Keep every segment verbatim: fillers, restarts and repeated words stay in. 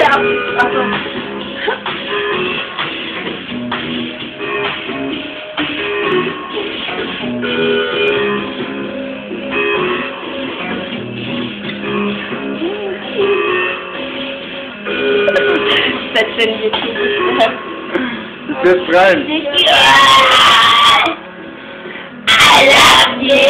ab... Achso. Das finde ich nicht. Das ist rein. I love you.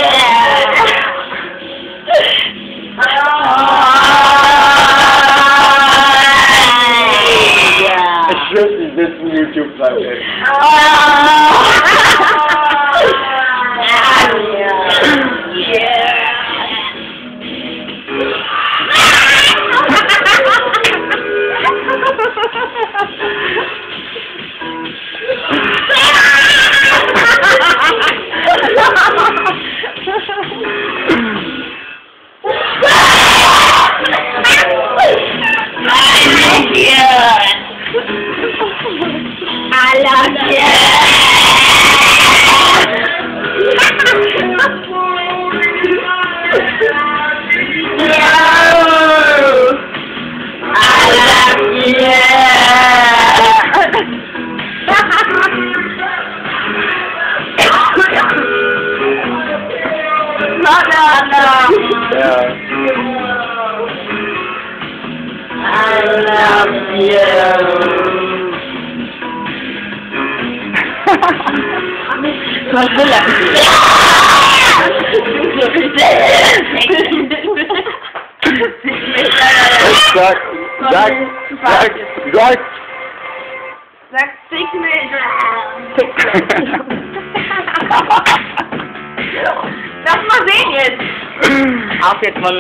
Ich schwöre, ich sitze in YouTube rein, ey. I love you. No, no, no. Yeah. I love you. Was will er? Sag, sag, sag, sag. Sag Signature. Lass mal sehen jetzt. Auf jetzt mal.